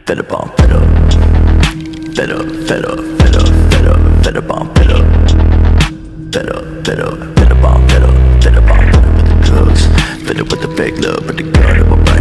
Fed up on fed up. Fed up, fed up, fed up, fed up, fed up on fed up. Fed up, fed up on fed up. Fed up on fed up with the drugs. Fed up with the fake love, with the gun in my